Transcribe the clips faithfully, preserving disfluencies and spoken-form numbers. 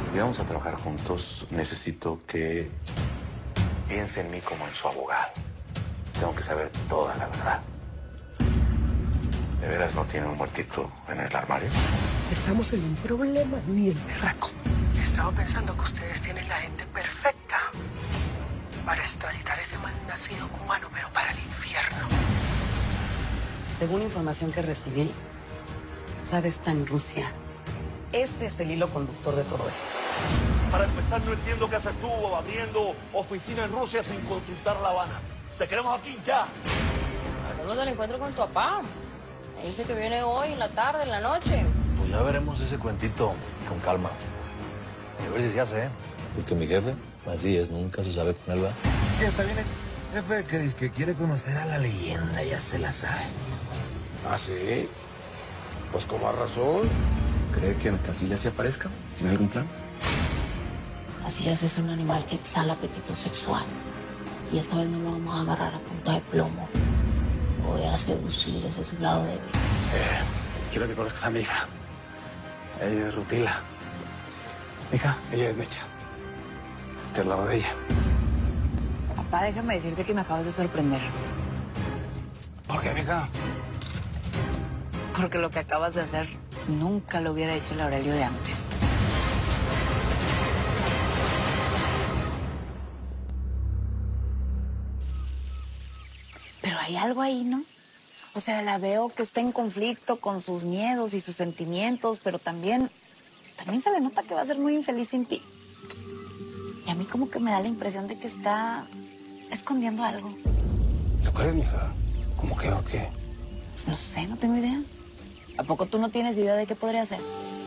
Si vamos a trabajar juntos, necesito que piense en mí como en su abogado. Tengo que saber toda la verdad. ¿De veras no tiene un muertito en el armario? Estamos en un problema, ni el berraco. Estaba pensando que ustedes tienen la gente perfecta para extraditar ese malnacido cubano, pero para el infierno. Según información que recibí, Saad está en Rusia. Ese es el hilo conductor de todo eso. Para empezar, no entiendo qué haces tú abriendo oficina en Rusia sin consultar La Habana. Te queremos aquí ya. Hablamos del encuentro con tu papá. Me dice que viene hoy, en la tarde, en la noche. Pues ya veremos ese cuentito con calma. Y a ver si se hace, ¿eh? Porque mi jefe, así es, nunca se sabe con él, ¿va? Sí, está bien. Jefe, que dice que quiere conocer a la leyenda, ya se la sabe. ¿Ah, sí? Pues con más razón. ¿Cree que en Casillas se aparezca? ¿Tiene algún plan? Casillas es un animal que exhala apetito sexual. Y esta vez no lo vamos a agarrar a punta de plomo. Voy a seducir ese su lado débil. Eh, quiero que conozcas a mi hija. Ella es Rutila. Hija, ella es Mecha. Te hablaba de ella. Papá, déjame decirte que me acabas de sorprender. ¿Por qué, mija? Porque lo que acabas de hacer nunca lo hubiera hecho el Aurelio de antes. Pero hay algo ahí, ¿no? O sea, la veo que está en conflicto con sus miedos y sus sentimientos, pero también, también se le nota que va a ser muy infeliz sin ti. Y a mí como que me da la impresión de que está escondiendo algo. ¿Tú crees, mija? ¿Cómo qué o qué? Pues no sé, no tengo idea. ¿A poco tú no tienes idea de qué podría hacer?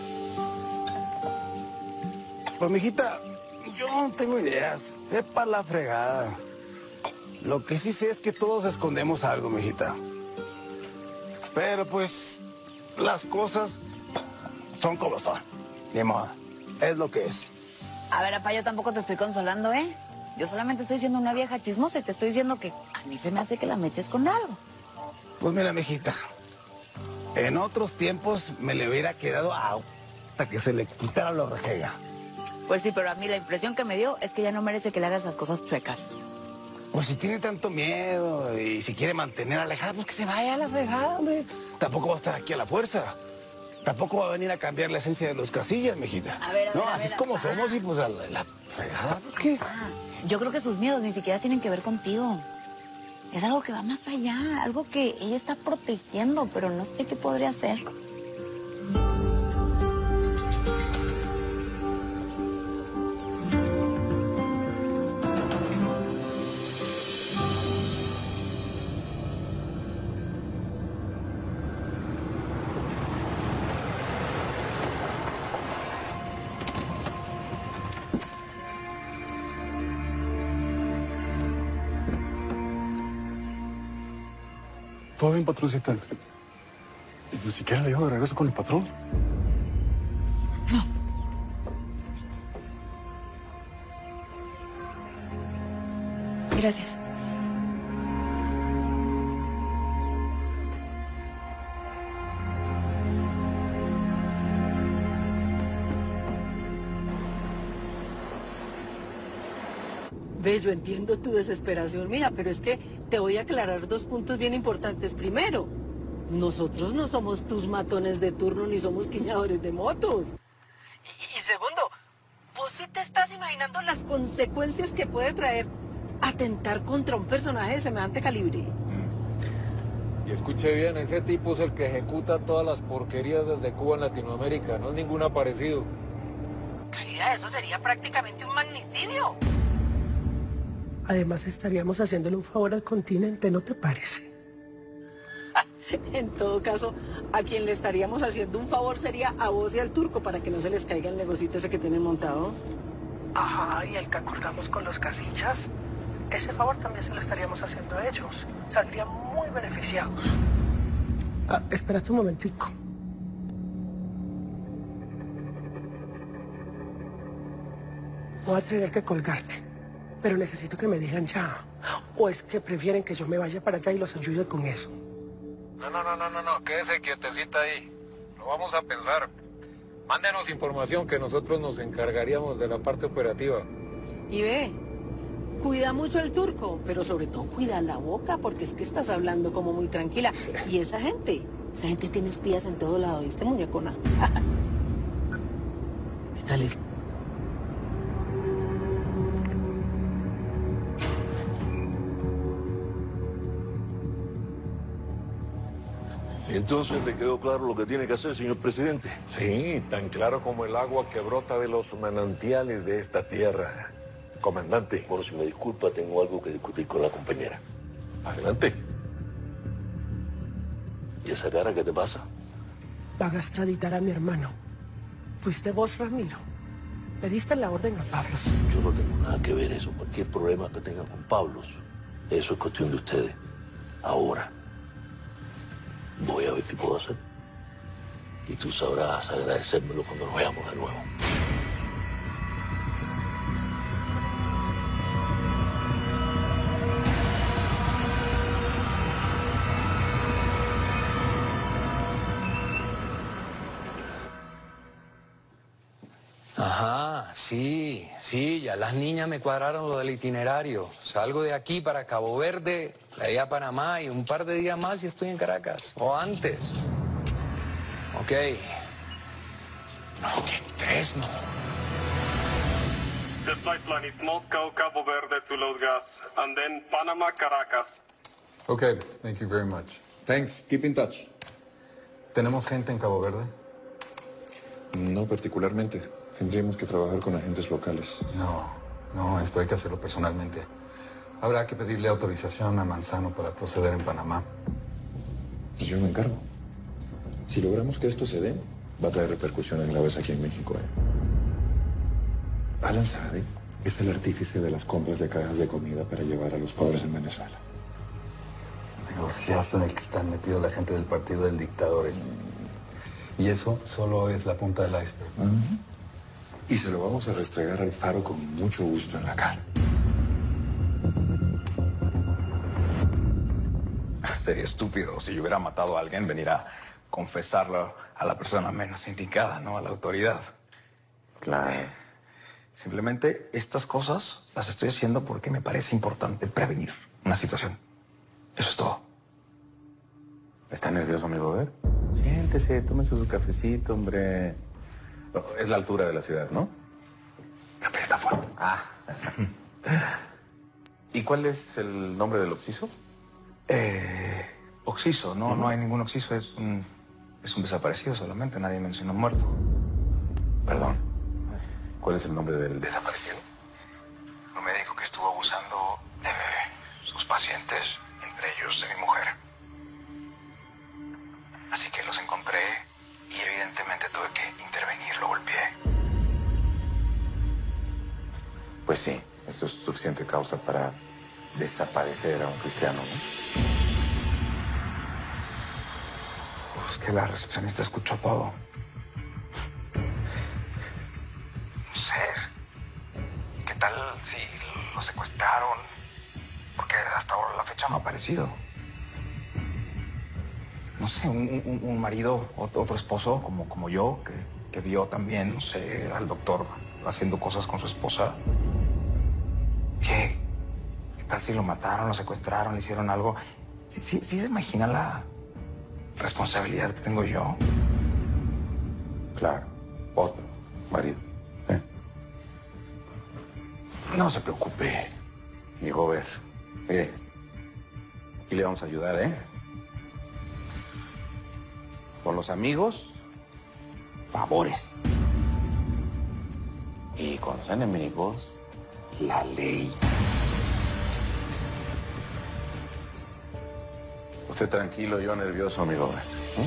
Pues, mijita, yo no tengo ideas. Sepa la fregada. Lo que sí sé es que todos escondemos algo, mijita. Pero, pues, las cosas son como son. Ni modo. Es lo que es. A ver, papá, yo tampoco te estoy consolando, ¿eh? Yo solamente estoy siendo una vieja chismosa y te estoy diciendo que a mí se me hace que la Mecha esconde algo. Pues mira, mijita. En otros tiempos me le hubiera quedado hasta que se le quitara lo rejega. Pues sí, pero a mí la impresión que me dio es que ya no merece que le hagas las cosas chuecas. Pues si tiene tanto miedo y si quiere mantener alejada, pues que se vaya a la fregada, hombre. Tampoco va a estar aquí a la fuerza. Tampoco va a venir a cambiar la esencia de los Casillas, mijita. A ver, a no, ver, a así ver, es como papá. somos y pues a la, la fregada, pues qué. Ah, yo creo que sus miedos ni siquiera tienen que ver contigo. Es algo que va más allá, algo que ella está protegiendo, pero no sé qué podría hacer. Todo bien, patroncita. Ni siquiera le dijo de regreso con el patrón. No. Gracias. Ves, yo entiendo tu desesperación, mija, pero es que te voy a aclarar dos puntos bien importantes. Primero, nosotros no somos tus matones de turno ni somos quiñadores de motos. Y, y segundo, vos sí te estás imaginando las consecuencias que puede traer atentar contra un personaje de semejante calibre. Y escuche bien, ese tipo es el que ejecuta todas las porquerías desde Cuba en Latinoamérica, no es ningún aparecido. Caridad, eso sería prácticamente un magnicidio. Además, estaríamos haciéndole un favor al continente, ¿no te parece? En todo caso, a quien le estaríamos haciendo un favor sería a vos y al turco para que no se les caiga el negocito ese que tienen montado. Ajá, y el que acordamos con los Casillas, ese favor también se lo estaríamos haciendo a ellos. Saldrían muy beneficiados. Ah, espérate un momentico. Voy a tener que colgarte, pero necesito que me digan ya. ¿O es que prefieren que yo me vaya para allá y los ayude con eso? No, no, no, no, no, no, quédese quietecita ahí. Lo vamos a pensar. Mándenos información que nosotros nos encargaríamos de la parte operativa. Y ve, cuida mucho el turco, pero sobre todo cuida la boca, porque es que estás hablando como muy tranquila. Y esa gente, esa gente tiene espías en todo lado, ¿viste, muñecona? ¿Qué tal esto? Entonces le quedó claro lo que tiene que hacer, señor presidente. Sí, tan claro como el agua que brota de los manantiales de esta tierra. Comandante. Bueno, si me disculpa, tengo algo que discutir con la compañera. Adelante. ¿Y esa cara qué te pasa? Van a extraditar a mi hermano. ¿Fuiste vos, Ramiro? Pediste la orden a Pablos. Yo no tengo nada que ver eso. Cualquier problema que tengan con Pablos, eso es cuestión de ustedes. Ahora, voy a ver qué puedo hacer. Y tú sabrás agradecérmelo cuando nos veamos de nuevo. Ajá, sí, sí, ya las niñas me cuadraron lo del itinerario. Salgo de aquí para Cabo Verde, de ahí a Panamá y un par de días más y estoy en Caracas. O antes. Ok. No, que tres, no. The flight plan is Moscow, Cabo Verde to load gas, and then Panama, Caracas. Okay, thank you very much. Thanks, keep in touch. ¿Tenemos gente en Cabo Verde? No particularmente. Tendríamos que trabajar con agentes locales. No, no, esto hay que hacerlo personalmente. Habrá que pedirle autorización a Manzano para proceder en Panamá. Y yo me encargo. Si logramos que esto se dé, va a traer repercusiones graves aquí en México. ¿eh? Alan Sade es el artífice de las compras de cajas de comida para llevar a los pobres en Venezuela. Negociazo en el que están metidos la gente del partido del dictador ese. Y eso solo es la punta del iceberg. Uh-huh. Y se lo vamos a restregar al Faro con mucho gusto en la cara. Sería estúpido si yo hubiera matado a alguien venir a confesarlo a la persona menos indicada, ¿no? A la autoridad. Claro. Simplemente estas cosas las estoy haciendo porque me parece importante prevenir una situación. Eso es todo. ¿Está nervioso, amigo? A ver. Siéntese, tómese su cafecito, hombre. Es la altura de la ciudad, ¿no? La está fuerte. Ah. ¿Y cuál es el nombre del occiso? Eh, occiso, no, no hay ningún occiso, es un, es un desaparecido solamente, nadie mencionó muerto. Perdón. ¿Cuál es el nombre del desaparecido? Un médico que estuvo abusando de sus pacientes, entre ellos de mi mujer. Así que los encontré y evidentemente tuve que intervenir, lo golpeé. Pues sí, eso es suficiente causa para desaparecer a un cristiano, ¿no? Pues que la recepcionista escuchó todo. No sé, ¿qué tal si lo secuestraron? Porque hasta ahora la fecha no ha aparecido. No sé, un, un, un marido, otro esposo como, como yo, que, que vio también, no sé, al doctor haciendo cosas con su esposa. ¿Qué? ¿Qué tal si lo mataron, lo secuestraron, le hicieron algo? ¿Sí, sí, sí se imagina la responsabilidad que tengo yo? Claro, otro marido. ¿eh? No se preocupe, mi gober. Mire, aquí le vamos a ayudar, ¿eh? Con los amigos, favores. Y con los enemigos, la ley. Usted tranquilo, yo nervioso, amigo. ¿Eh?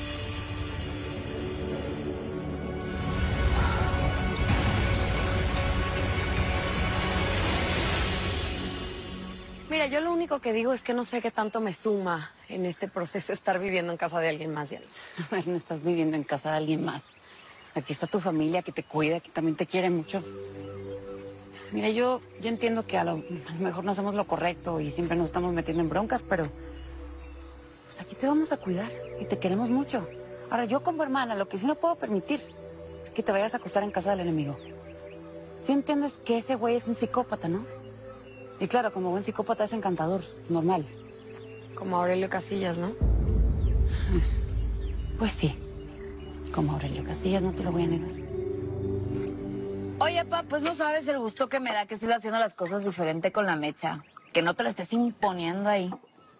Mira, yo lo único que digo es que no sé qué tanto me suma en este proceso estar viviendo en casa de alguien más, Diana. A ver, no estás viviendo en casa de alguien más. Aquí está tu familia que te cuida, que también te quiere mucho. Mira, yo, yo entiendo que a lo, a lo mejor no hacemos lo correcto y siempre nos estamos metiendo en broncas, pero pues aquí te vamos a cuidar y te queremos mucho. Ahora, yo como hermana, lo que sí no puedo permitir que te vayas a acostar en casa del enemigo. Sí entiendes que ese güey es un psicópata, ¿no? Y claro, como buen psicópata es encantador, es normal. Como Aurelio Casillas, ¿no? Pues sí, como Aurelio Casillas, no te lo voy a negar. Oye, pa, pues no sabes el gusto que me da que estés haciendo las cosas diferente con la Mecha. Que no te lo estés imponiendo ahí.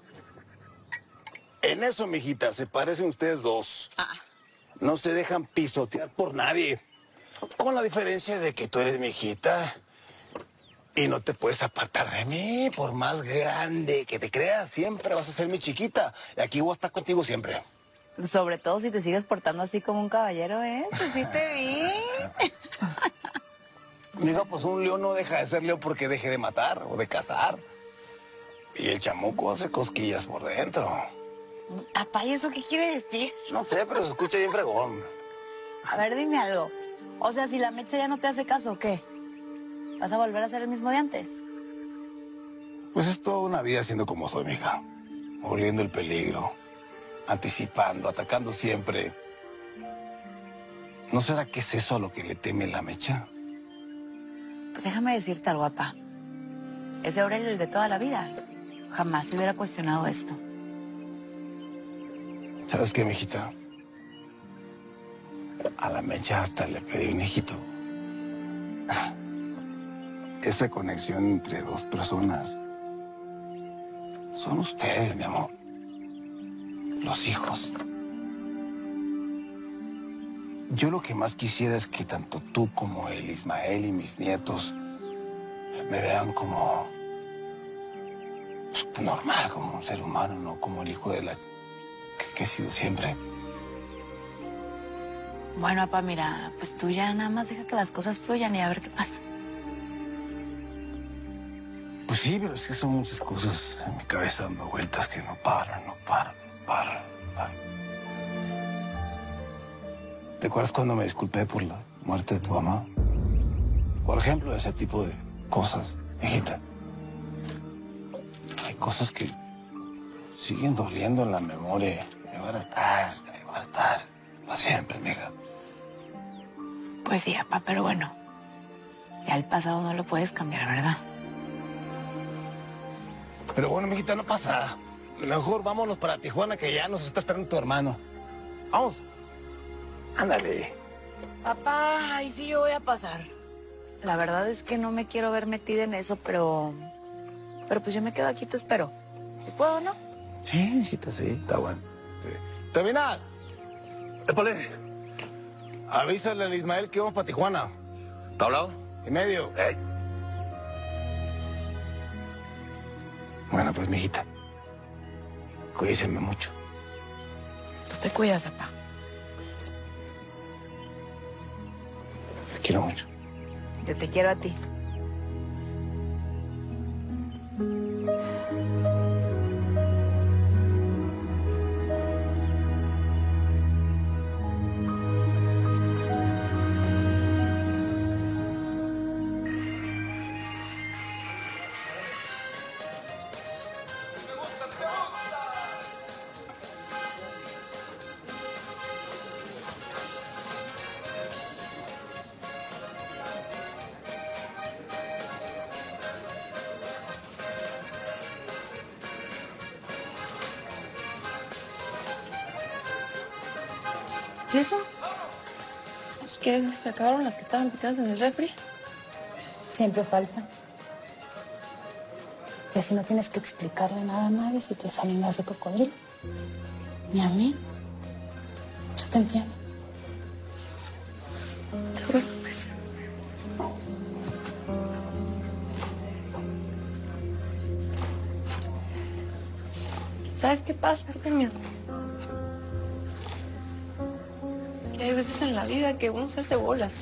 En eso, mijita, se parecen ustedes dos. Ah. No se dejan pisotear por nadie. Con la diferencia de que tú eres mi hijita y no te puedes apartar de mí. Por más grande que te creas, siempre vas a ser mi chiquita. Y aquí voy a estar contigo siempre. Sobre todo si te sigues portando así como un caballero, ¿eh? Sí te vi. Mira, pues un león no deja de ser león porque deje de matar o de cazar. Y el chamuco hace cosquillas por dentro. Apá, ¿y eso qué quiere decir? No sé, pero se escucha bien fregón. A ver, dime algo. O sea, si la Mecha ya no te hace caso, ¿qué? ¿Vas a volver a ser el mismo de antes? Pues es toda una vida siendo como soy, mija. Oliendo el peligro, anticipando, atacando siempre. ¿No será que es eso a lo que le teme la Mecha? Pues déjame decirte algo, papá. Ese Aurelio, el de toda la vida, jamás se hubiera cuestionado esto. ¿Sabes qué, mijita? A la Mecha hasta le pedí un hijito. Esa conexión entre dos personas son ustedes, mi amor. Los hijos. Yo lo que más quisiera es que tanto tú como el Ismael y mis nietos me vean como pues, normal, como un ser humano, no como el hijo de la que, que he sido siempre. Bueno, papá, mira, pues tú ya nada más deja que las cosas fluyan y a ver qué pasa. Pues sí, pero es que son muchas cosas en mi cabeza dando vueltas que no paran, no paran, no paran, no paran. ¿Te acuerdas cuando me disculpé por la muerte de tu mamá? Por ejemplo, ese tipo de cosas, hijita. Hay cosas que siguen doliendo en la memoria. Me van a estar, me van a estar, para siempre, mija. Pues sí, papá, pero bueno, ya el pasado no lo puedes cambiar, ¿verdad? Pero bueno, mijita, no pasa nada. Mejor vámonos para Tijuana, que ya nos está esperando tu hermano. Vamos. Ándale. Papá, ahí sí yo voy a pasar. La verdad es que no me quiero ver metida en eso, pero... Pero pues yo me quedo aquí y te espero. ¿Si puedo, no? Sí, hijita, sí, está bueno. Sí. Terminad. Épale. Avísale al Ismael que vamos para Tijuana. ¿Está hablado? Y medio. Hey. Bueno, pues, mijita. Cuídeseme mucho. Tú te cuidas, papá. Te quiero mucho. Yo te quiero a ti. ¿Y eso? ¿Es que se acabaron las que estaban picadas en el refri? Siempre faltan. Y así no tienes que explicarle nada a nadie si te salen las de cocodrilo. Ni a mí. Yo te entiendo. No te preocupes. ¿Sabes qué pasa, Artemio? Que hay veces en la vida que uno se hace bolas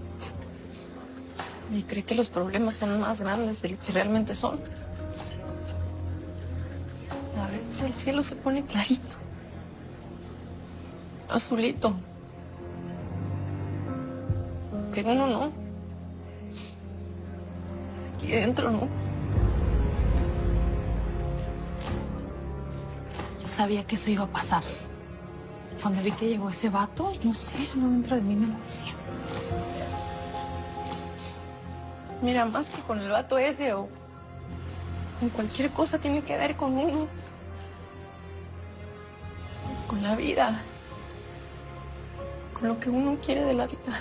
y cree que los problemas son más grandes de lo que realmente son. A veces el cielo se pone clarito, azulito, pero uno no. Aquí dentro no. Yo sabía que eso iba a pasar. Cuando vi que llegó ese vato, no sé, no dentro de mí me lo decía. Mira, más que con el vato ese o con cualquier cosa tiene que ver con uno. Con la vida. Con lo que uno quiere de la vida.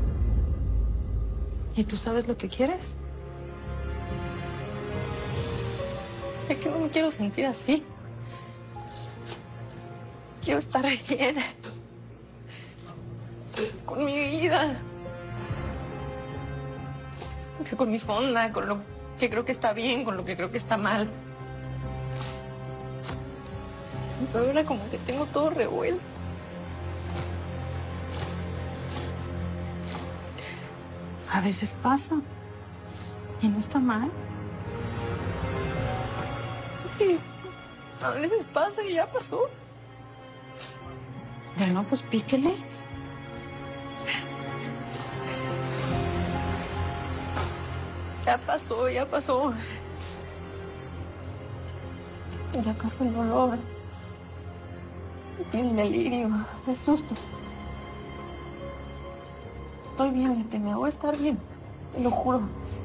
¿Y tú sabes lo que quieres? Es que no me quiero sentir así. Quiero estar bien. Con mi vida. Con mi fonda, con lo que creo que está bien, con lo que creo que está mal. Pero ahora como que tengo todo revuelto. A veces pasa. Y no está mal. Sí, a veces pasa y ya pasó. Bueno, pues píquele. Ya pasó, ya pasó. Ya pasó el dolor. El delirio, el susto. Estoy bien, Lete, me voy a estar bien. Te lo juro.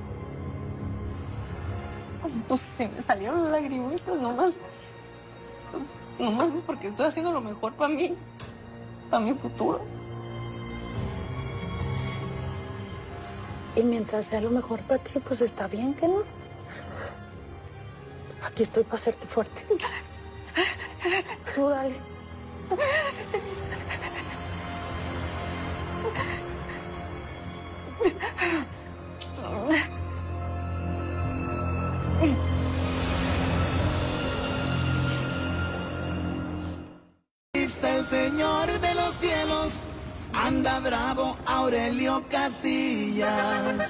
Pues se me salieron las lagrimitas nomás. Nomás es porque estoy haciendo lo mejor para mí. Para mi futuro. Y mientras sea lo mejor para ti, pues está bien, ¿que no? Aquí estoy para hacerte fuerte. Tú dale. Está el Señor de los cielos, anda bravo Aurelio Casillas.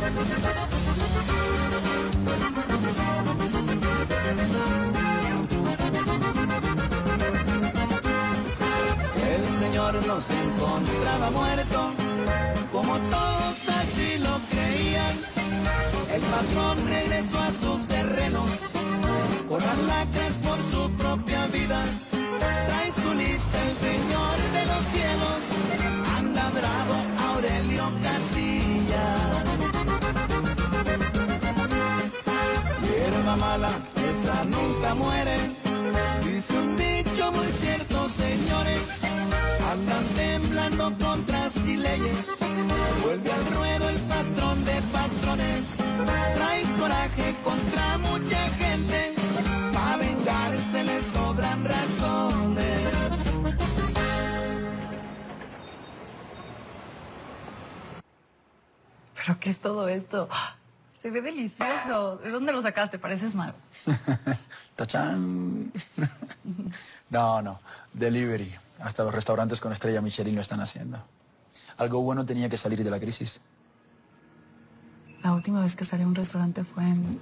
El Señor nos encontraba muerto, como todos así lo creían. El patrón regresó a sus terrenos, por las lacras, por su propia vida. Trae su lista el Señor de los cielos, anda bravo Aurelio Casillas. Hierba mala, esa nunca muere, dice un dicho muy cierto, señores. Andan temblando contras y leyes, vuelve al ruedo el patrón de patrones. Trae coraje contra mucha gente, pa' vengarse le sobran razones. ¿Pero qué es todo esto? Se ve delicioso. ¿De dónde lo sacaste? Pareces mago. ¡Tachán! No, no. Delivery. Hasta los restaurantes con estrella Michelin lo están haciendo. Algo bueno tenía que salir de la crisis. La última vez que salí a un restaurante fue en...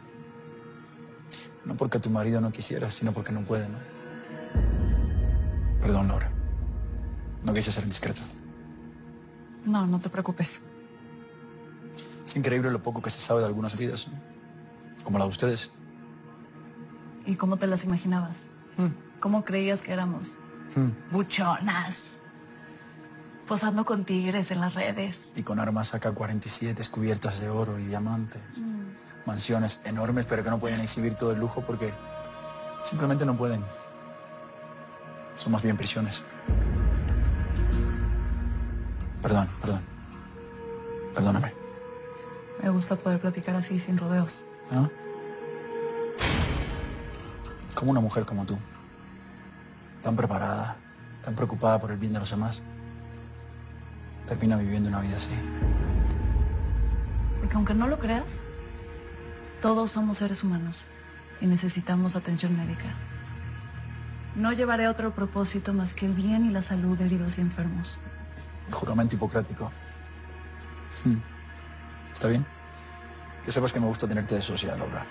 No porque tu marido no quisiera, sino porque no puede, ¿no? Perdón, Laura. No quise ser indiscreto. No, no te preocupes. Es increíble lo poco que se sabe de algunas vidas, ¿no? Como la de ustedes. ¿Y cómo te las imaginabas? Mm. ¿Cómo creías que éramos? Mm. Buchonas. Posando con tigres en las redes. Y con armas A K cuarenta y siete cubiertas de oro y diamantes. Mm. Mansiones enormes, pero que no pueden exhibir todo el lujo porque simplemente no pueden. Son más bien prisiones. Perdón, perdón. Perdóname. Me gusta poder platicar así, sin rodeos. ¿Ah? Como una mujer como tú, tan preparada, tan preocupada por el bien de los demás, termina viviendo una vida así. Porque aunque no lo creas, todos somos seres humanos y necesitamos atención médica. No llevaré otro propósito más que el bien y la salud de heridos y enfermos. Juramento hipocrático. Hmm. ¿Está bien? Que sepas que me gusta tenerte de socia, Laura.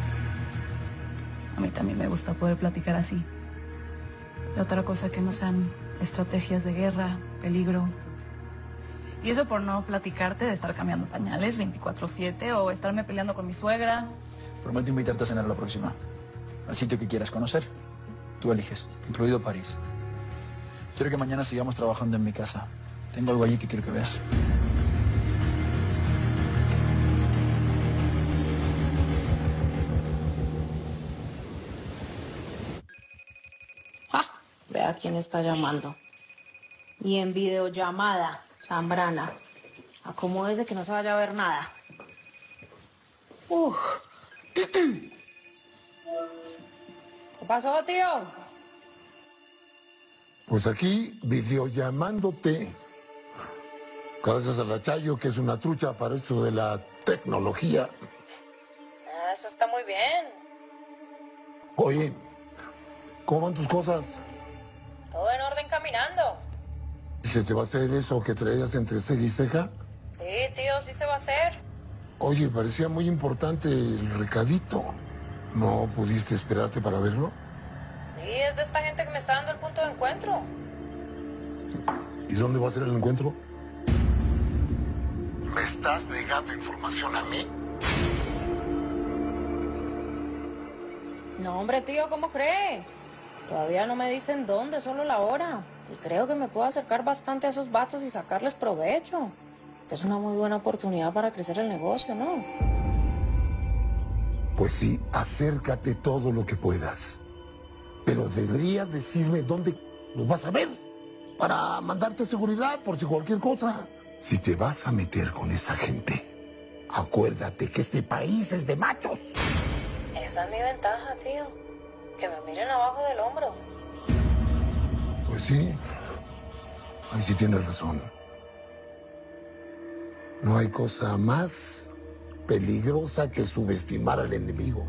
A mí también me gusta poder platicar así. De otra cosa que no sean estrategias de guerra, peligro. Y eso por no platicarte de estar cambiando pañales veinticuatro siete o estarme peleando con mi suegra. Prometo invitarte a cenar la próxima. Al sitio que quieras conocer. Tú eliges, incluido París. Quiero que mañana sigamos trabajando en mi casa. Tengo algo allí que quiero que veas. Ah, vea quién está llamando. Y en videollamada, Zambrana. Acomódese que no se vaya a ver nada. Uf. ¿Qué pasó, tío? Pues aquí, videollamándote. Gracias a la Chayo, que es una trucha para esto de la tecnología. Ah, eso está muy bien. Oye, ¿cómo van tus cosas? Todo en orden caminando. ¿Se te va a hacer eso que traías entre ceja y ceja? Sí, tío, sí se va a hacer. Oye, parecía muy importante el recadito. ¿No pudiste esperarte para verlo? Sí, es de esta gente que me está dando el punto de encuentro. ¿Y dónde va a ser el encuentro? ¿Me estás negando información a mí? No, hombre, tío, ¿cómo cree? Todavía no me dicen dónde, solo la hora. Y creo que me puedo acercar bastante a esos vatos y sacarles provecho. Que es una muy buena oportunidad para crecer el negocio, ¿no? Pues sí, acércate todo lo que puedas. Pero deberías decirme dónde lo vas a ver. Para mandarte seguridad por si cualquier cosa. Si te vas a meter con esa gente, acuérdate que este país es de machos. Esa es mi ventaja, tío. Que me miren abajo del hombro. Pues sí, ahí sí tienes razón. No hay cosa más peligrosa que subestimar al enemigo.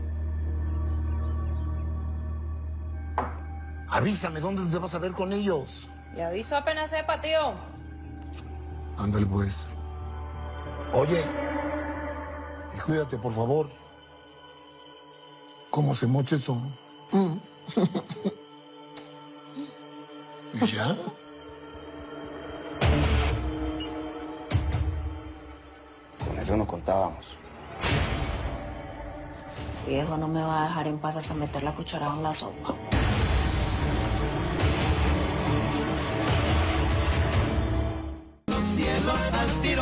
Avísame dónde te vas a ver con ellos. Le aviso apenas sepa, tío. Ándale pues. Oye, y cuídate por favor. ¿Cómo se mocha eso? Mm. ¿Y ya? Con eso no contábamos. Viejo no me va a dejar en paz hasta meter la cucharada en la sopa. Los cielos al tiro.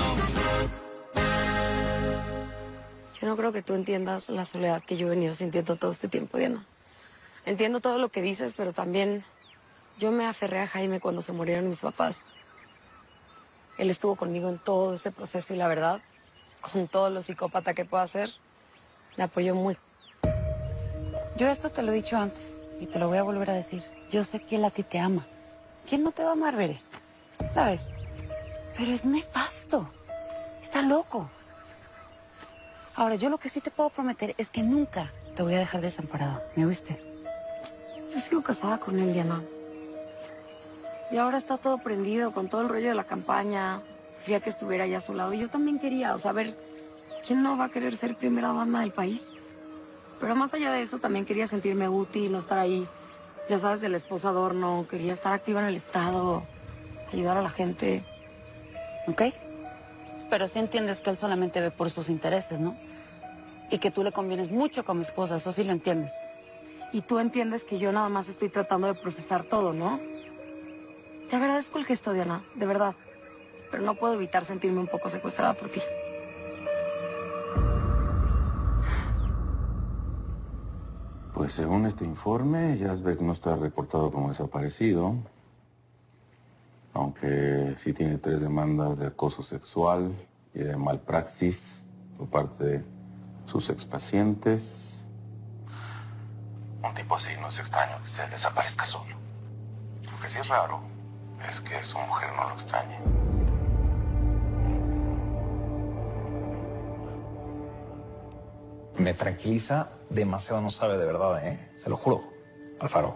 Yo no creo que tú entiendas la soledad que yo he venido sintiendo todo este tiempo, Diana. Entiendo todo lo que dices, pero también yo me aferré a Jaime cuando se murieron mis papás. Él estuvo conmigo en todo ese proceso y la verdad, con todo lo psicópata que pueda ser, le apoyó muy. Yo esto te lo he dicho antes y te lo voy a volver a decir. Yo sé que él a ti te ama. ¿Quién no te va a amar, Bere? ¿Sabes? Pero es nefasto. Está loco. Ahora, yo lo que sí te puedo prometer es que nunca te voy a dejar desamparada. ¿Me oíste? Yo sigo casada con él, Diana. Y ahora está todo prendido con todo el rollo de la campaña. Quería que estuviera ya a su lado. Y yo también quería, o sea, a ver, ¿quién no va a querer ser primera dama del país? Pero más allá de eso, también quería sentirme útil, no estar ahí, ya sabes, de la esposa adorno. Quería estar activa en el Estado, ayudar a la gente. ¿Ok? Pero sí entiendes que él solamente ve por sus intereses, ¿no? Y que tú le convienes mucho como esposa, eso sí lo entiendes. Y tú entiendes que yo nada más estoy tratando de procesar todo, ¿no? Te agradezco el gesto, Diana, de verdad. Pero no puedo evitar sentirme un poco secuestrada por ti. Pues según este informe, Yazbek no está reportado como desaparecido, aunque sí tiene tres demandas de acoso sexual y de malpraxis por parte de sus expacientes. Un tipo así no es extraño que se desaparezca solo. Lo que sí es raro es que su mujer no lo extrañe. Me tranquiliza demasiado, no sabe de verdad, ¿eh? Se lo juro, Alfaro.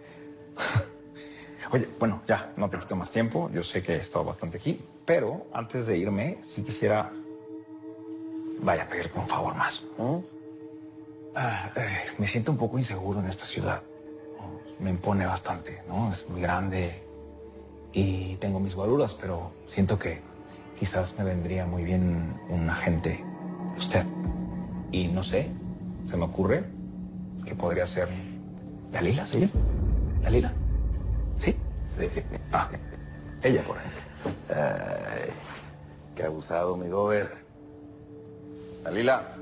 Oye, bueno, ya, no te quito más tiempo. Yo sé que he estado bastante aquí, pero antes de irme, sí quisiera... Vaya a pedirte un favor más. ¿no? Ah, eh, me siento un poco inseguro en esta ciudad. ¿no? Me impone bastante, ¿no? Es muy grande y tengo mis guaruras, pero siento que quizás me vendría muy bien un agente de usted. Y no sé, se me ocurre que podría ser Dalila, ¿sí? ¿Dalila? ¿Sí? Sí. Ah, ella por ahí. Ay, qué abusado, mi gober. Dalila.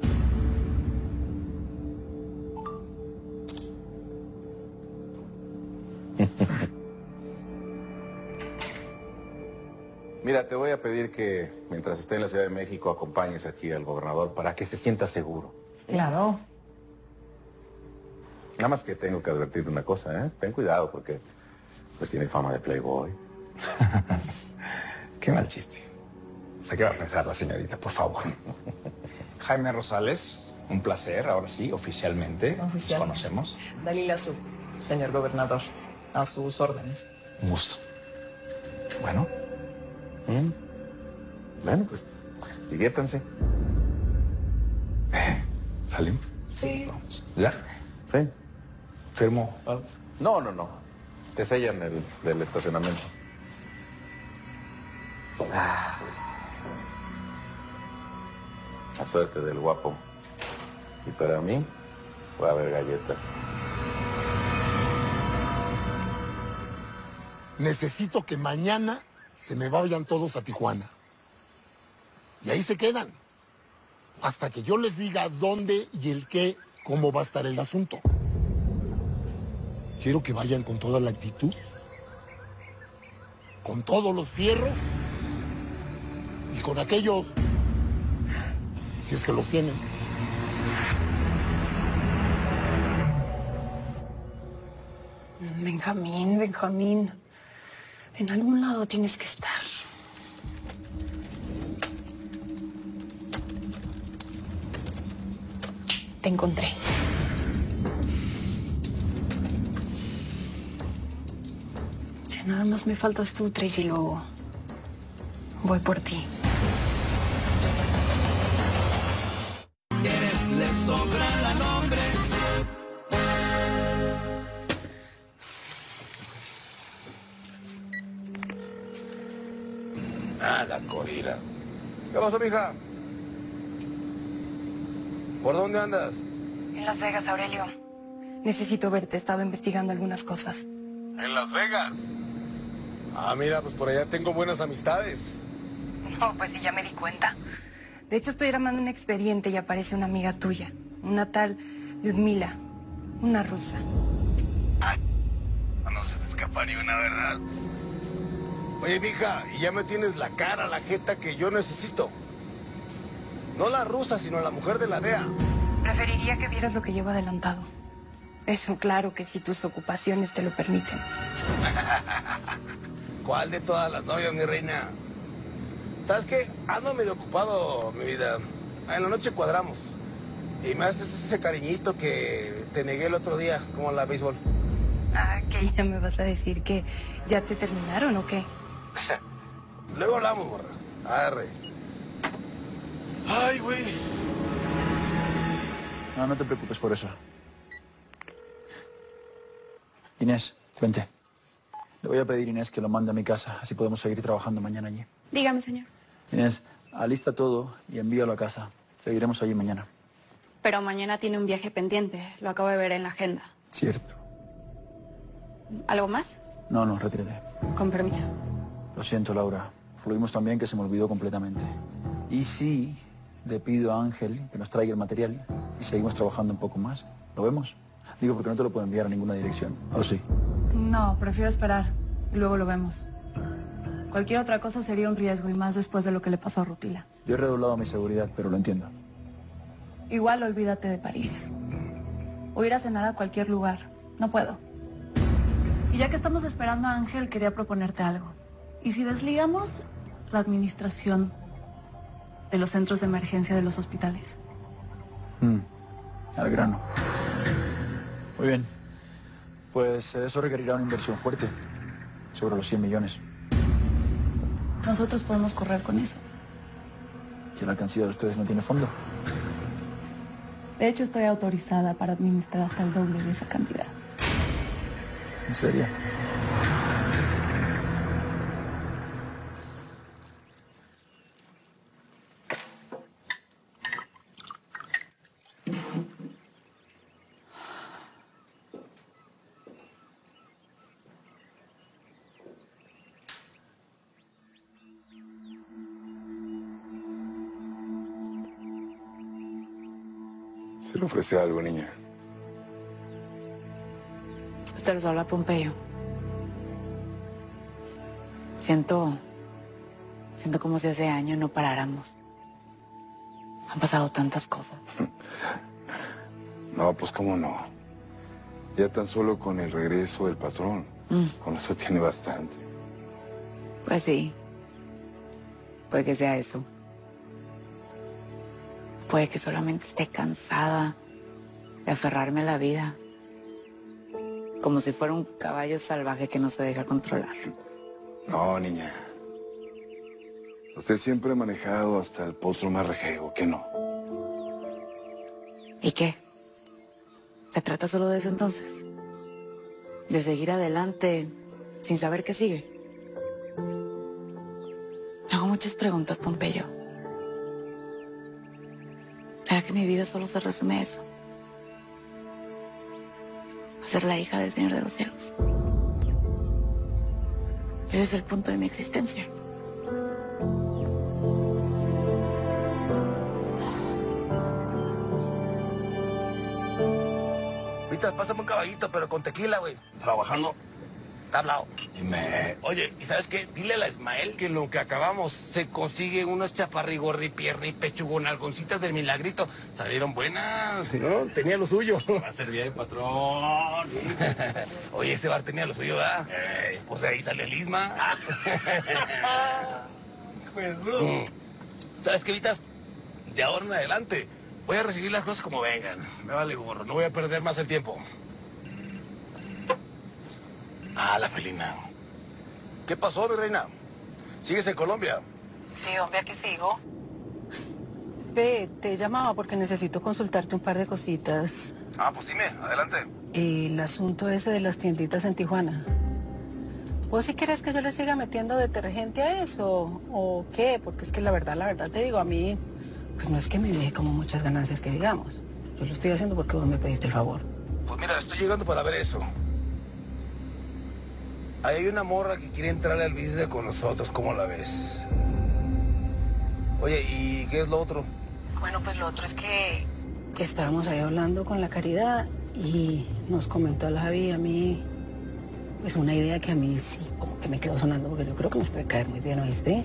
Mira, te voy a pedir que mientras esté en la Ciudad de México acompañes aquí al gobernador para que se sienta seguro. Claro. Nada más que tengo que advertirte una cosa, ¿eh? Ten cuidado porque pues tiene fama de playboy. Qué mal chiste. Sé qué va a pensar la señorita, por favor. Jaime Rosales, un placer, ahora sí, oficialmente. Oficial. Nos conocemos. Dalila Su, señor gobernador, a sus órdenes. Un gusto. Bueno. ¿Mm? Bueno, pues, diviértanse. Eh, ¿Salimos? Sí. Vamos. ¿Ya? Sí. ¿Firmo? No, no, no. Te sellan el del estacionamiento. Ah. La suerte del guapo. Y para mí, va a haber galletas. Necesito que mañana se me vayan todos a Tijuana. Y ahí se quedan. Hasta que yo les diga dónde y el qué, cómo va a estar el asunto. Quiero que vayan con toda la actitud, con todos los fierros y con aquellos, si es que los tienen. Benjamín, Benjamín. En algún lado tienes que estar. Te encontré. Ya nada más me faltas tú, Tracy, y luego voy por ti. Quieres le sobra la nombre. Ah, la corina. ¿Qué pasó, mija? ¿Por dónde andas? En Las Vegas, Aurelio. Necesito verte. He estado investigando algunas cosas. ¿En Las Vegas? Ah, mira, pues por allá tengo buenas amistades. No, pues sí, ya me di cuenta. De hecho, estoy armando un expediente y aparece una amiga tuya. Una tal Lyudmila. Una rusa. No se te escapa ni una, ¿verdad? Oye, mija, y ya me tienes la cara, la jeta que yo necesito. No la rusa, sino la mujer de la D E A. Preferiría que vieras lo que llevo adelantado. Eso, claro que si tus ocupaciones te lo permiten. ¿Cuál de todas las novias, mi reina? ¿Sabes qué? Ando medio ocupado, mi vida. En la noche cuadramos. Y me haces ese cariñito que te negué el otro día, como en la béisbol. Ah, que ya me vas a decir que ya te terminaron o qué. Luego hablamos, borra. Arre. Ay, güey. No, no te preocupes por eso. Inés, vente. Le voy a pedir a Inés que lo mande a mi casa, así podemos seguir trabajando mañana allí. Dígame, señor. Inés, alista todo y envíalo a casa. Seguiremos allí mañana. Pero mañana tiene un viaje pendiente. Lo acabo de ver en la agenda. Cierto. ¿Algo más? No, no, retírate. Con permiso. Lo siento, Laura. Fluimos tan bien que se me olvidó completamente. Y sí, le pido a Ángel que nos traiga el material y seguimos trabajando un poco más. ¿Lo vemos? Digo porque no te lo puedo enviar a ninguna dirección. ¿O sí? No, prefiero esperar. Y luego lo vemos. Cualquier otra cosa sería un riesgo y más después de lo que le pasó a Rutila. Yo he redoblado mi seguridad, pero lo entiendo. Igual olvídate de París. O ir a cenar a cualquier lugar. No puedo. Y ya que estamos esperando a Ángel, quería proponerte algo. ¿Y si desligamos la administración de los centros de emergencia de los hospitales? Mm, al grano. Muy bien. Pues eso requerirá una inversión fuerte. Sobre los cien millones. Nosotros podemos correr con eso. ¿Que la alcancía de ustedes no tiene fondo? De hecho, estoy autorizada para administrar hasta el doble de esa cantidad. ¿En serio? Se le ofrece algo, niña. Te los habla Pompeyo. Siento... Siento como si hace años no paráramos. Han pasado tantas cosas. No, pues cómo no. Ya tan solo con el regreso del patrón. Mm. Con eso tiene bastante. Pues sí. Puede que sea eso. Puede que solamente esté cansada de aferrarme a la vida. Como si fuera un caballo salvaje que no se deja controlar. No, niña. Usted siempre ha manejado hasta el potro más rejego, ¿qué no? ¿Y qué? ¿Se trata solo de eso entonces? ¿De seguir adelante sin saber qué sigue? Me hago muchas preguntas, Pompeyo. ¿Será que mi vida solo se resume a eso? A ser la hija del Señor de los Cielos. Ese es el punto de mi existencia. Ahorita pásame un caballito, pero con tequila, güey. Trabajando. Te ha hablado. Dime. Oye, ¿y sabes qué? Dile a la Ismael que lo que acabamos se consigue unos chaparrigorri, pierna y pechugón, algoncitas del milagrito. Salieron buenas, ¿no? Tenía lo suyo. Va a ser bien, patrón. Oye, ese bar tenía lo suyo, ¿verdad? Ey. Pues ahí sale el Isma. Pues, uh. ¿Sabes qué, Vitas? De ahora en adelante voy a recibir las cosas como vengan. Me vale gorro, no voy a perder más el tiempo. Ah, la felina. ¿Qué pasó, mi reina? ¿Sigues en Colombia? Sí, hombre, aquí sigo. Ve, te llamaba porque necesito consultarte un par de cositas. Ah, pues dime, adelante. El asunto ese de las tienditas en Tijuana. ¿Vos sí querés que yo le siga metiendo detergente a eso? ¿O qué? Porque es que la verdad, la verdad te digo, a mí, pues no es que me deje como muchas ganancias que digamos. Yo lo estoy haciendo porque vos me pediste el favor. Pues mira, estoy llegando para ver eso. Ahí hay una morra que quiere entrarle al business con nosotros, ¿cómo la ves? Oye, ¿y qué es lo otro? Bueno, pues lo otro es que estábamos ahí hablando con la Caridad y nos comentó la Javi a mí, pues una idea que a mí sí como que me quedó sonando porque yo creo que nos puede caer muy bien, ¿oíste?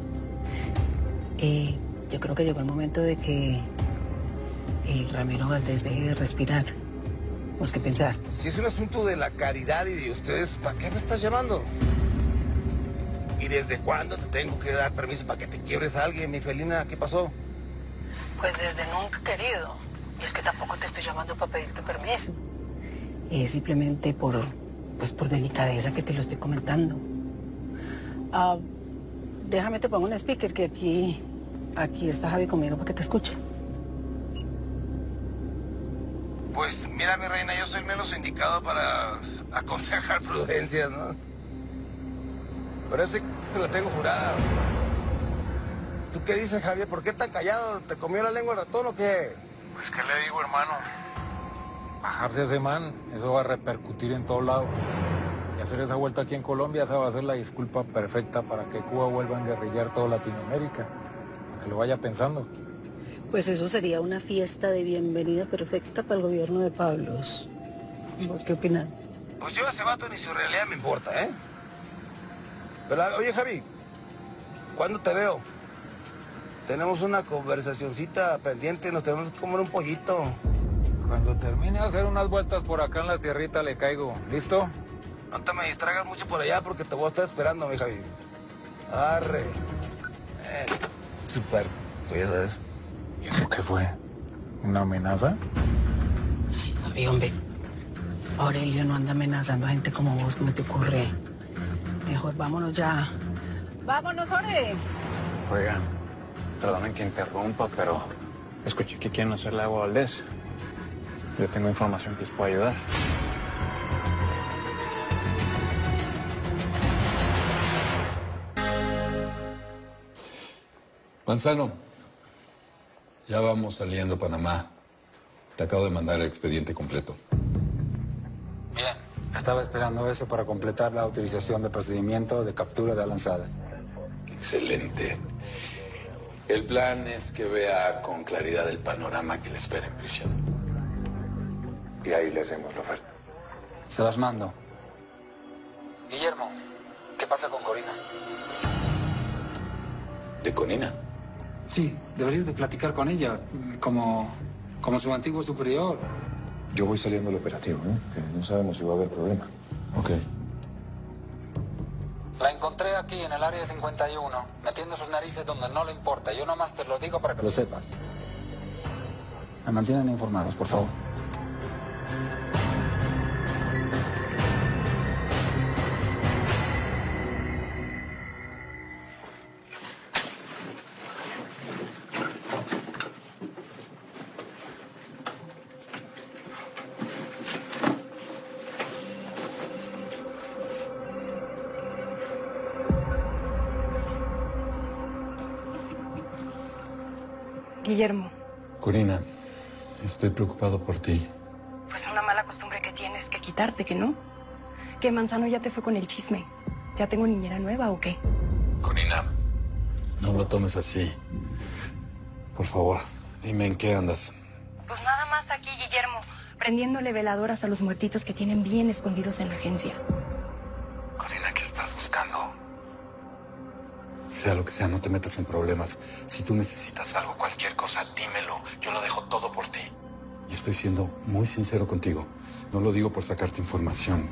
Eh, yo creo que llegó el momento de que el Ramiro Valdés deje de respirar. ¿Vos qué pensás? Si es un asunto de la Caridad y de ustedes, ¿para qué me estás llamando? ¿Y desde cuándo te tengo que dar permiso para que te quiebres a alguien, mi felina? ¿Qué pasó? Pues desde nunca, querido. Y es que tampoco te estoy llamando para pedirte permiso. Es simplemente por, pues por delicadeza que te lo estoy comentando. Uh, déjame te pongo un speaker que aquí, aquí está Javi conmigo para que te escuche. Pues mira, mi reina, yo soy menos indicado para aconsejar prudencias, ¿no? Pero ese te la tengo jurada. ¿Tú qué dices, Javier? ¿Por qué tan callado? ¿Te comió la lengua el ratón o qué? Pues, ¿qué le digo, hermano? Bajarse a ese man, eso va a repercutir en todo lado. Y hacer esa vuelta aquí en Colombia, esa va a ser la disculpa perfecta para que Cuba vuelva a enguerrillar toda Latinoamérica. Para que lo vaya pensando. Pues eso sería una fiesta de bienvenida perfecta para el gobierno de Pablos. ¿Vos qué opinas? Pues yo a ese vato ni su realidad me importa, ¿eh? Pero, oye, Javi, ¿cuándo te veo? Tenemos una conversacioncita pendiente, nos tenemos que comer un pollito. Cuando termine de hacer unas vueltas por acá en la tierrita le caigo. ¿Listo? No te me distraigas mucho por allá porque te voy a estar esperando, mi Javi. Arre. Eh, super, tú ya sabes. ¿Y eso qué fue? ¿Una amenaza? Ay, hombre, Aurelio no anda amenazando a gente como vos, ¿cómo te ocurre? Mejor vámonos ya. ¡Vámonos, Ore! Oigan, perdonen que interrumpa, pero escuché que quieren hacerle agua a Valdés. Yo tengo información que les puede ayudar. Manzano, ya vamos saliendo a Panamá. Te acabo de mandar el expediente completo. Bien, estaba esperando eso para completar la autorización de procedimiento de captura de lanzada. Excelente. El plan es que vea con claridad el panorama que le espera en prisión. y ahí le hacemos la oferta. Se las mando. Guillermo, ¿qué pasa con Corina? ¿De Corina? Sí, deberías de platicar con ella, como, como su antiguo superior. Yo voy saliendo del operativo, ¿eh? Que no sabemos si va a haber problema. Ok. La encontré aquí en el área cincuenta y uno, metiendo sus narices donde no le importa. Yo nomás te lo digo para que lo sepas. Me mantienen informados, por favor. Guillermo. Corina, estoy preocupado por ti. Pues una mala costumbre que tienes que quitarte, ¿que no? ¿Que Manzano ya te fue con el chisme? ¿Ya tengo niñera nueva o qué? Corina, no lo tomes así. Por favor, dime en qué andas. Pues nada más aquí, Guillermo, prendiéndole veladoras a los muertitos que tienen bien escondidos en la agencia. Corina, ¿qué estás buscando? Sea lo que sea, no te metas en problemas. Si tú necesitas algo, cualquier cosa, dímelo. Yo lo dejo todo por ti. Y estoy siendo muy sincero contigo. No lo digo por sacarte información.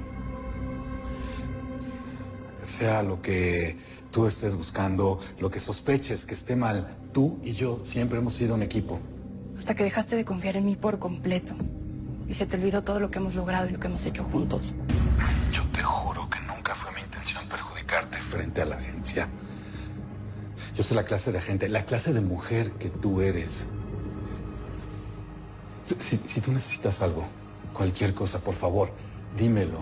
Sea lo que tú estés buscando, lo que sospeches que esté mal, tú y yo siempre hemos sido un equipo. Hasta que dejaste de confiar en mí por completo. Y se te olvidó todo lo que hemos logrado y lo que hemos hecho juntos. Yo te juro que nunca fue mi intención perjudicarte frente a la agencia. Yo sé la clase de agente, la clase de mujer que tú eres. Si, si, si tú necesitas algo, cualquier cosa, por favor, dímelo.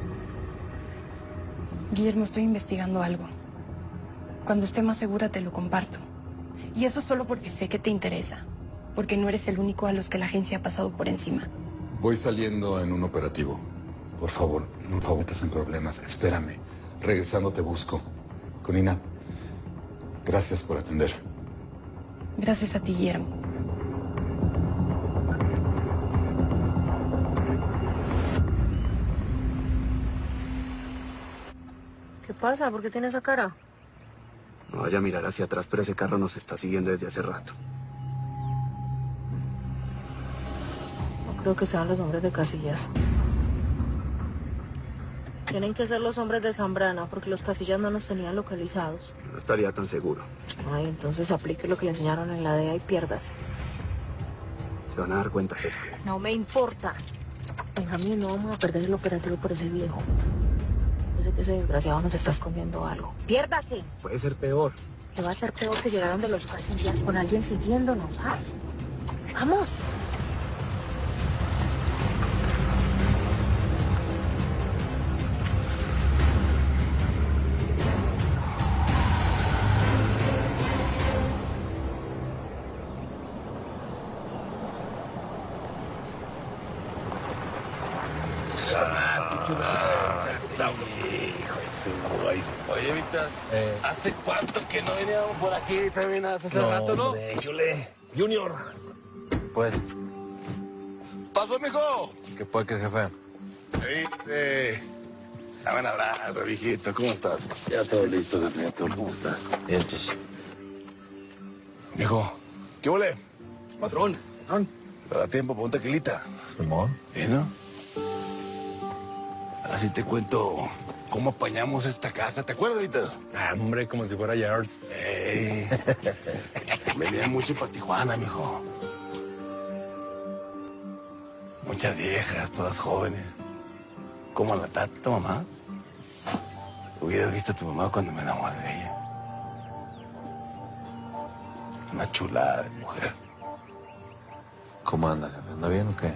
Guillermo, estoy investigando algo. Cuando esté más segura te lo comparto. Y eso solo porque sé que te interesa. Porque no eres el único a los que la agencia ha pasado por encima. Voy saliendo en un operativo. Por favor, no te metas en problemas. Espérame. Regresando te busco. Corina, gracias por atender. Gracias a ti, Guillermo. ¿Qué pasa? ¿Por qué tiene esa cara? No vaya a mirar hacia atrás, pero ese carro nos está siguiendo desde hace rato. No creo que sean los hombres de Casillas. Tienen que ser los hombres de Zambrana, porque los Casillas no nos tenían localizados. No estaría tan seguro. Ay, entonces aplique lo que le enseñaron en la D E A y piérdase. Se van a dar cuenta, jefe. No me importa. Benjamín, no vamos a perder el operativo por ese viejo. Yo sé que ese desgraciado nos está escondiendo algo. ¡Piérdase! Puede ser peor. Que va a ser peor que llegaron de los Casillas con alguien siguiéndonos. ¡Ay! ¡Vamos! Oye, Vitas, eh. ¿hace cuánto que no veníamos por aquí? También hace no, rato, ¿no? Hombre, chule. Junior. Pues. ¿Pasó, mijo? ¿Qué fue, que jefe? Dice. Dame un abrazo, viejito. ¿Cómo estás? Ya todo listo, jefe. Ya todo listo está. Bien, Mijo, ¿qué huele? Patrón. Patrón. ¿Te da tiempo para un tequilita? Simón. ¿Sí, no? Así te cuento cómo apañamos esta casa. ¿Te acuerdas, Vitas? Ah, hombre, como si fuera Yards. Ey. Venía mucho para Tijuana, mijo. Muchas viejas, todas jóvenes. Como la tata, tu mamá. Hubieras visto a tu mamá cuando me enamoré de ella. Una chulada de mujer. ¿Cómo anda, jefe? ¿Anda bien o qué?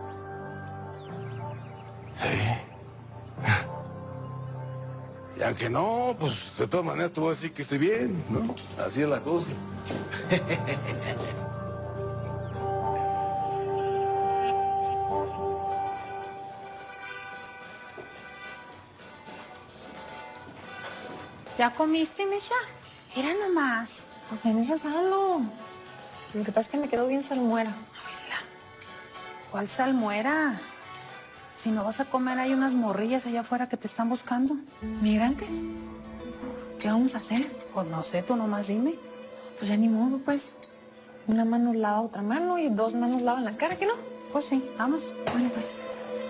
Sí. Y aunque no, pues de todas maneras te voy a decir que estoy bien, ¿no? Así es la cosa. ¿Ya comiste, Misha? Era nomás. Pues en esa saldo. Lo que pasa es que me quedó bien salmuera. Abuela. ¿Cuál salmuera? Si no vas a comer, hay unas morrillas allá afuera que te están buscando. ¿Migrantes? ¿Qué vamos a hacer? Pues no sé, tú nomás dime. Pues ya ni modo, pues. Una mano lava otra mano y dos manos lavan la cara, ¿qué no? Pues sí, vamos. Bueno, pues.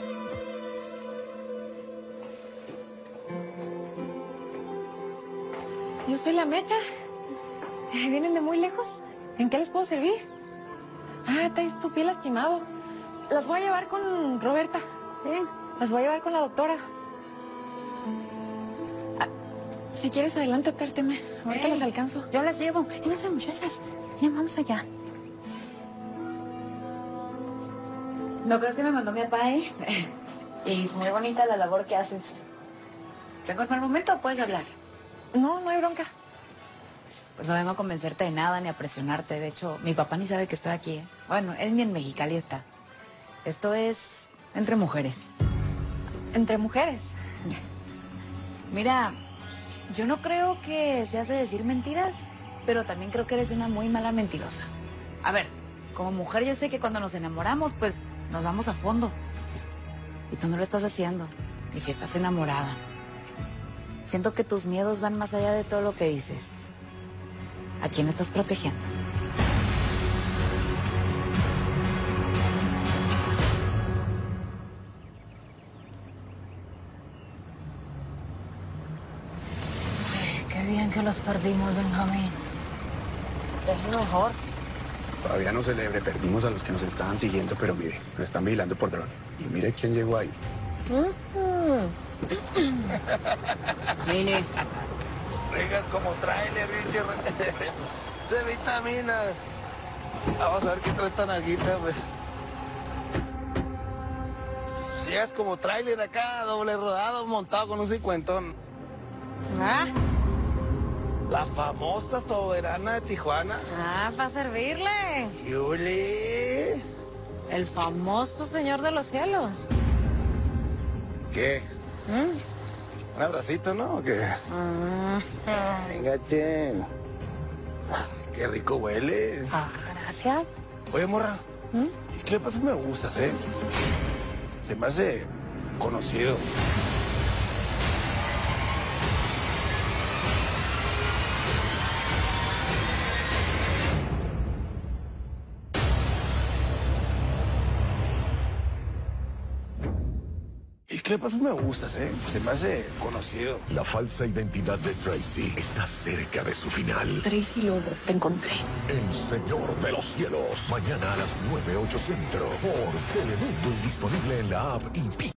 Yo soy la Mecha. ¿Vienen de muy lejos? ¿En qué les puedo servir? Ah, traes tu pie lastimado. Las voy a llevar con Roberta. Bien, las voy a llevar con la doctora. Ah, si quieres, adelante, tárteme. Ahorita hey, las alcanzo. Yo las llevo. Vénganse, muchachas. Ya, vamos allá. ¿No crees que me mandó mi papá, eh? Y muy bonita la labor que haces. ¿Tengo el mal momento o puedes hablar? No, no hay bronca. Pues no vengo a convencerte de nada ni a presionarte. De hecho, mi papá ni sabe que estoy aquí, ¿eh? Bueno, él ni en Mexicali está. Esto es entre mujeres. ¿Entre mujeres? Mira, yo no creo que se hace decir mentiras, pero también creo que eres una muy mala mentirosa. A ver, como mujer yo sé que cuando nos enamoramos, pues nos vamos a fondo. Y tú no lo estás haciendo, ni si estás enamorada. Siento que tus miedos van más allá de todo lo que dices. ¿A quién estás protegiendo? Ay, qué bien que los perdimos, Benjamín. Es lo mejor. Todavía no celebre, perdimos a los que nos estaban siguiendo, pero mire, nos están vigilando por dron. Y mire quién llegó ahí. Mire. Regas como tráiler, Richard. De vitaminas. Vamos a ver qué trae esta nalguita, pues. Llegas como tráiler acá, doble rodado, montado con un cincuentón. Ah. La famosa soberana de Tijuana. Ah, para servirle. Yuli. El famoso señor de los cielos. ¿Qué? ¿Mm? Un abracito, ¿no? ¿O qué? Ah. Venga, che. Qué rico huele. Ah, gracias. Oye, morra. ¿Mm? ¿Y qué perfume me gustas, eh? Se me hace conocido. ¿Y qué perfume me gustas, eh? Se me hace conocido. La falsa identidad de Tracy está cerca de su final. Tracy Lobo, te encontré. El Señor de los Cielos. Mañana a las nueve, ocho centro. Por Telemundo y disponible en la app y P.